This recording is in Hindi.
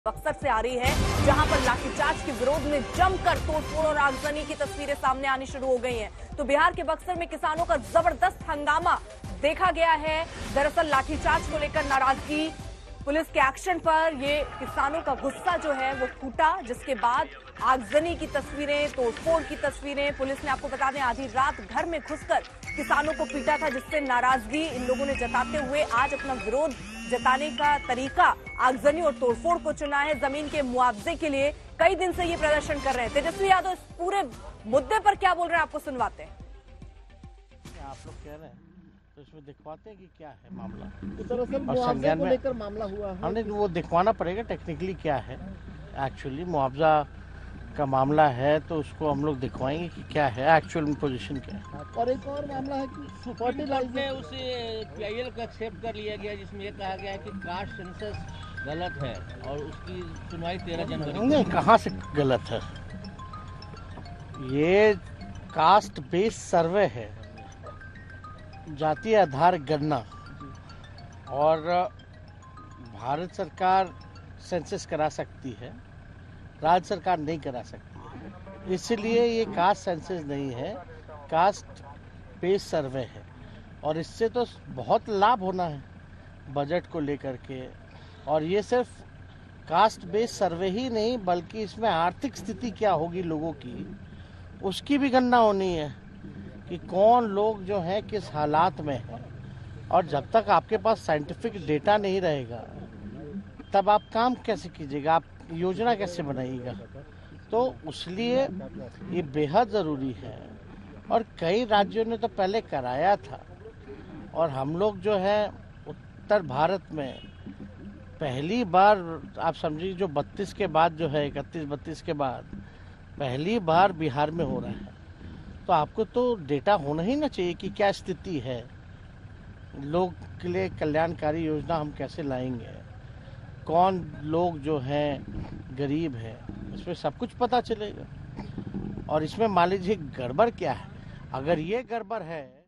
बक्सर से आ रही है, जहां पर लाठीचार्ज के विरोध में जमकर तोड़फोड़ और आगजनी की तस्वीरें सामने आनी शुरू हो गई हैं। तो बिहार के बक्सर में किसानों का जबरदस्त हंगामा देखा गया है। दरअसल लाठीचार्ज को लेकर नाराजगी, पुलिस के एक्शन पर ये किसानों का गुस्सा जो है वो फूटा, जिसके बाद आगजनी की तस्वीरें, तोड़फोड़ की तस्वीरें। पुलिस ने, आपको बता दें, आधी रात घर में घुसकर किसानों को पीटा था, जिससे नाराजगी इन लोगों ने जताते हुए आज अपना विरोध जताने का तरीका आगजनी और तोड़फोड़ को चुना है। जमीन के मुआवजे के लिए कई दिन से ये प्रदर्शन कर रहे हैं। तेजस्वी यादव इस पूरे मुद्दे पर क्या बोल रहे हैं, आपको सुनवाते हैं। आप लोग कह रहे हैं तो इसमें दिखवाते हैं कि क्या है मामला। तो दरअसल मुआवजे को लेकर मामला हुआ है। हमने वो दिखवाना पड़ेगा टेक्निकली क्या है। एक्चुअली मुआवजा का मामला है तो उसको हम लोग दिखवाएंगे कि क्या है एक्चुअल पोजीशन क्या है। और एक और मामला है कि फर्टिलाइजर उस पीआईएल को एक्सेप्ट कर लिया गया, जिसमें यह कहा गया है कि कास्ट सेंसस गलत है और उसकी सुनवाई 13 जनवरी को। नहीं, कहाँ से गलत है? ये कास्ट बेस्ड सर्वे है, जातीय आधार गणना, और भारत सरकार सेंसस करा सकती है, राज्य सरकार नहीं करा सकती। इसलिए ये कास्ट सेंसस नहीं है, कास्ट बेस्ड सर्वे है। और इससे तो बहुत लाभ होना है बजट को लेकर के। और ये सिर्फ कास्ट बेस्ड सर्वे ही नहीं, बल्कि इसमें आर्थिक स्थिति क्या होगी लोगों की, उसकी भी गणना होनी है कि कौन लोग जो हैं किस हालात में हैं। और जब तक आपके पास साइंटिफिक डेटा नहीं रहेगा तब आप काम कैसे कीजिएगा, आप योजना कैसे बनाइएगा। तो इसलिए ये बेहद ज़रूरी है। और कई राज्यों ने तो पहले कराया था, और हम लोग जो है उत्तर भारत में पहली बार, आप समझिए जो 32 के बाद जो है, 31-32 के बाद पहली बार बिहार में हो रहा है। तो आपको तो डेटा होना ही ना चाहिए कि क्या स्थिति है, लोग के लिए कल्याणकारी योजना हम कैसे लाएंगे, कौन लोग जो हैं गरीब हैं, इसमें सब कुछ पता चलेगा। और इसमें मान लीजिए गड़बड़ क्या है, अगर ये गड़बड़ है